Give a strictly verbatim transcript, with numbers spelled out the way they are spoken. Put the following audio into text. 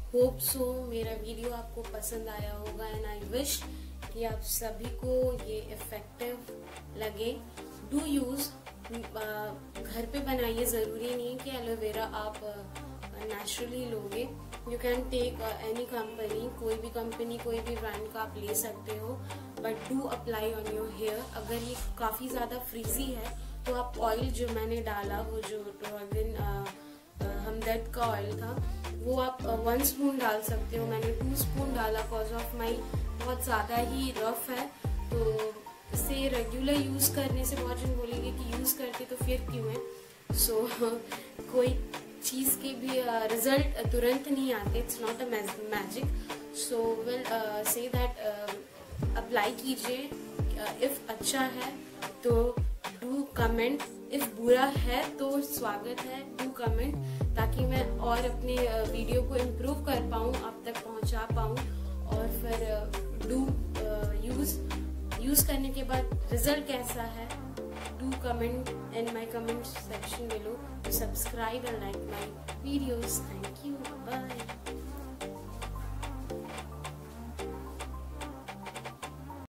Hope so मेरा video आपको पसंद आया होगा एंड आई विश कि आप सभी को ये इफेक्टिव लगे। डू यूज, घर पे बनाइए, जरूरी नहीं है कि एलोवेरा आप नेचुरली uh, लोगे। You can take any company, कोई भी कंपनी कोई भी ब्रांड का आप ले सकते हो, but do apply on your hair. अगर ये काफी ज्यादा फ्रीजी है तो आप ऑयल जो मैंने डाला, वो जो रोगन हमदर्द का ऑयल था, वो आप वन स्पून डाल सकते हो। मैंने टू स्पून डाला कॉज ऑफ माई बहुत ज्यादा ही रफ है, तो इसे रेगुलर यूज करने से बहुत जन बोलेंगे कि यूज करते तो फिर क्यों है। सो so, कोई चीज के भी रिजल्ट uh, तुरंत नहीं आते, it's not a magic. So will say that apply कीजिए। इफ uh, अच्छा है तो डू कमेंट, इफ बुरा है तो स्वागत है, डू कमेंट, ताकि मैं और अपने वीडियो को इम्प्रूव कर पाऊँ, आप तक पहुँचा पाऊँ। और फिर डू यूज यूज करने के बाद रिजल्ट कैसा है, do comment in my comment section below, subscribe and like my videos. Thank you, bye.